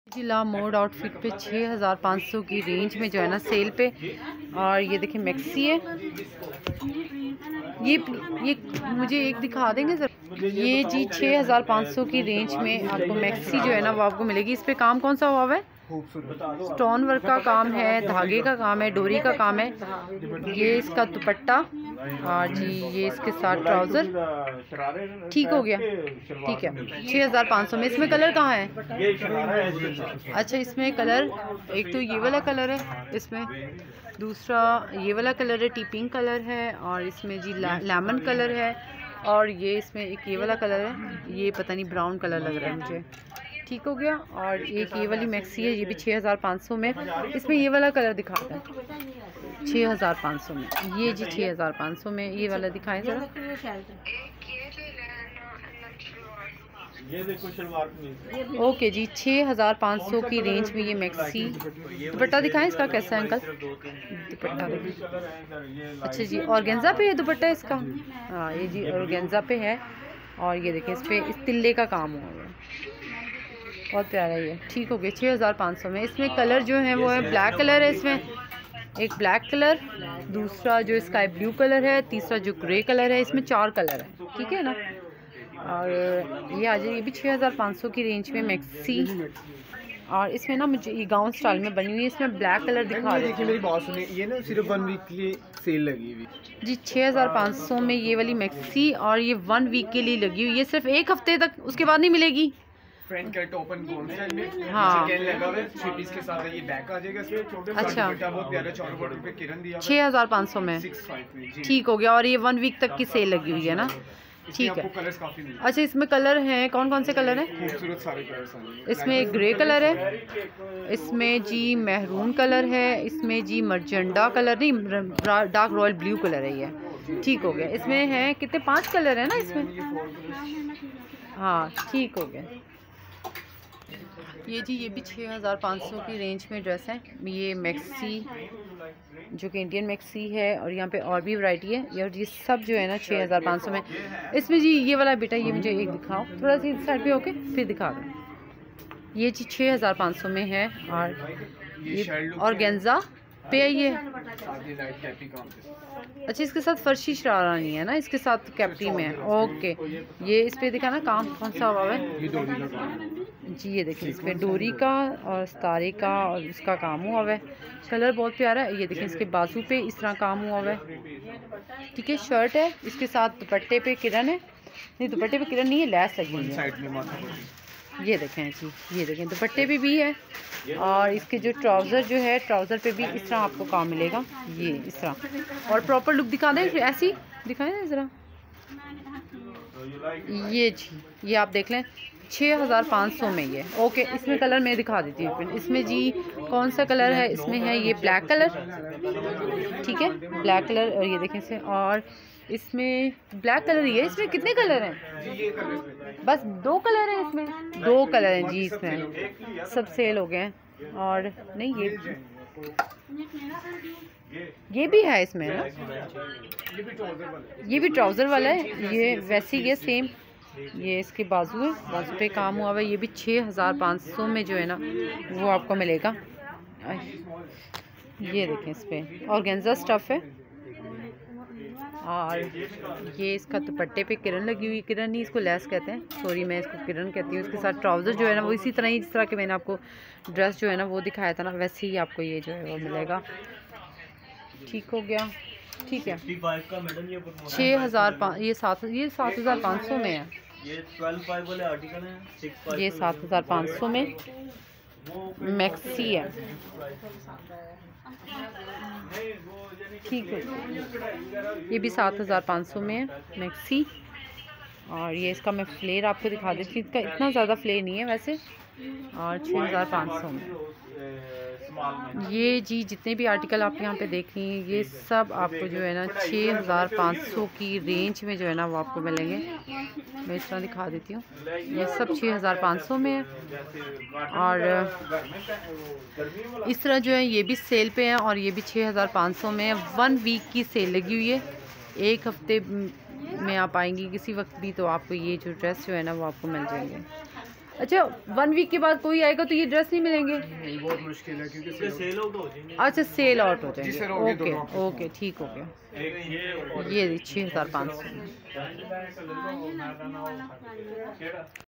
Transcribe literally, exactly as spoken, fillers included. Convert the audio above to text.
जिला mode outfit पे छः हज़ार पाँच सौ की रेंज में जो है ना सेल पे। और ये देखिए मैक्सी है। ये ये मुझे एक दिखा देंगे सर। ये जी छः हज़ार पाँच सौ की रेंज में आपको मैक्सी जो है ना वो आपको मिलेगी। इस पे काम कौन सा हुआ है? स्टोन वर्क का काम है, धागे का काम है, डोरी का काम है। ये इसका दुपट्टा और जी ये इसके साथ ट्राउज़र। ठीक हो गया, ठीक है। छः हज़ार पाँच सौ में इसमें कलर कहाँ है? अच्छा इसमें कलर एक तो ये वाला कलर है, इसमें दूसरा ये वाला कलर है, टी पिंक कलर है, और इसमें जी लेमन कलर है, और ये इसमें एक ये वाला कलर है, ये पता नहीं ब्राउन कलर लग रहा है मुझे। ठीक हो गया। और एक ये वाली मैक्सी है, ये भी छः हज़ार पाँच सौ में। इसमें ये वाला कलर दिखाता है छः हज़ार पाँच सौ में। ये जी छः हज़ार पाँच सौ में ये वाला दिखाएं ज़रा। ओके जी छः हज़ार पाँच सौ की रेंज में ये मैक्सी। दुपट्टा दिखाएं इसका कैसा है अंकल? दुपट्टा देखिए। अच्छा जी ऑर्गेन्जा पे है दुपट्टा इसका। हाँ ये जी ऑर्गेन्जा पे है, और ये देखिए इस पर इस तिल्ले का काम हुआ है, बहुत प्यारा ये। ठीक हो गया छः हज़ार पाँच सौ में। इसमें कलर जो है वो है ब्लैक कलर है, इसमें एक ब्लैक कलर, दूसरा जो स्काई ब्लू कलर है, तीसरा जो ग्रे कलर है। इसमें चार कलर है, ठीक है ना। और ये आ जाए, ये भी छः हज़ार पाँच सौ की रेंज में मैक्सी। और इसमें ना मुझे ये गाउन स्टाइल में बनी हुई है। इसमें ब्लैक कलर दिखा रही है। मेरी बात सुनिए, ये ना सिर्फ वन वीक के लिए सेल लगी हुई जी छः हज़ार पाँच सौ में ये वाली मैक्सी, और ये वन वीक के लिए लगी हुई है, सिर्फ एक हफ्ते तक, उसके बाद नहीं मिलेगी। फ्रंट कट ओपन गोल में हाँ कैन लगा हुआ है, थ्री पीस के साथ है, ये बैक आ जाएगा इसमें। छोटे अच्छा बहुत प्यारा चौड़ा बॉर्डर पे किरण दिया छः हज़ार पाँच सौ में। ठीक हो गया। और ये वन वीक तक की सेल लगी हुई है ना, ठीक है। कलर्स काफी मिलते हैं। अच्छा इसमें कलर हैं, कौन कौन से कलर हैं? खूबसूरत सारे कलर्स हैं। इसमें ग्रे कलर है, इसमें जी महरून कलर है, इसमें जी मर्जेंडा कलर नहीं डार्क रॉयल ब्लू कलर है ये। ठीक हो गया। इसमें है कितने, पांच कलर है ना इसमें। हाँ ठीक हो गया। ये जी ये भी छः हज़ार पाँच सौ की रेंज में ड्रेस है। ये मैक्सी जो कि इंडियन मैक्सी है, और यहाँ पे और भी वैरायटी है। ये और ये सब जो है ना छः हज़ार पाँच सौ में। इसमें जी ये वाला बेटा ये मुझे एक दिखाओ, थोड़ा सी साइड पे होके फिर दिखा दो। ये जी छः हज़ार पाँच सौ में है, और ये ऑर्गेन्जा पे है ये। अच्छा इसके साथ फर्शी शरारा नहीं है ना, इसके साथ कैप्री में है। ओके ये इस पे दिखा ना काम कौन सा हुआ है जी। ये देखिए इस पे डोरी का और सितारे का और इसका काम हुआ है। कलर बहुत प्यारा है। ये देखिए इसके बाजू पे इस तरह काम हुआ है, ठीक है। शर्ट है, इसके साथ दुपट्टे पे किरण है, नहीं दुपट्टे पे किरण नहीं है, लैस लगी हुई है। ये देखें जी, ये देखें दुपट्टे पे भी है, और इसके जो ट्राउज़र जो है ट्राउज़र पे भी इस तरह आपको काम मिलेगा, ये इस तरह। और प्रॉपर लुक दिखा दें, ऐसी दिखाएं ना ज़रा। ये जी ये आप देख लें छः हज़ार पाँच सौ में ये। ओके इसमें कलर मैं दिखा देती हूँ। इसमें जी कौन सा कलर है? इसमें है ये ब्लैक कलर, ठीक है ब्लैक कलर, और ये देखें इसे। और इसमें ब्लैक कलर ही है। इसमें कितने कलर हैं? बस दो कलर हैं इसमें, दो कलर हैं जी इसमें, सब सेल हो गए हैं। और नहीं ये ये भी है इसमें ना, ये भी ट्राउज़र वाला है, ये वैसे ही है सेम। ये इसके बाजू है, बाजू पे काम हुआ है। ये भी छः हज़ार पाँच सौ में जो है ना वो आपको मिलेगा। ये देखें इस पर ऑर्गेन्जा स्टफ़ है, और ये इसका दुपट्टे पे किरण लगी हुई, किरण नहीं इसको लेस कहते हैं, सॉरी मैं इसको किरण कहती हूँ। इसके साथ ट्राउज़र जो है ना वो इसी तरह ही जिस तरह के मैंने आपको ड्रेस जो है ना वो दिखाया था ना, वैसे ही आपको ये जो है वो मिलेगा। ठीक हो गया, ठीक है। छः हज़ार पाँच ये सात ये सात हज़ार पाँच सौ में है। ये सात हज़ार पाँच सौ में मैक्सी है, ठीक है। ये भी सात हज़ार पाँच सौ में है मैक्सी। और ये इसका मैं फ्लेयर आपको दिखा देती हूँ, इसका इतना ज़्यादा फ्लेयर नहीं है वैसे। और छः हज़ार पाँच सौ में ये जी जितने भी आर्टिकल आप यहाँ पे देख रही हैं ये सब आपको जो है ना छः हज़ार पाँच सौ की रेंज में जो है ना वो आपको मिलेंगे। मैं इस तरह दिखा देती हूँ, ये सब छः हज़ार पाँच सौ में है। और इस तरह जो है ये भी सेल पे है, और ये भी छः हज़ार पाँच सौ में है। वन वीक की सेल लगी हुई है, एक हफ्ते में आप आएंगी किसी वक्त भी तो आपको ये जो ड्रेस जो है ना वो आपको मिल जाएंगे। अच्छा, वन वीक के बाद कोई आएगा तो ये ड्रेस नहीं मिलेंगे? नहीं, बहुत मुश्किल है क्योंकि सेल आउट हो जाएंगे। अच्छा, सेल आउट हो जी सर, जाएंगे। हो गए ओके दोनों। ओके, ठीक हो गया। ये ये छः हज़ार पाँच सौ।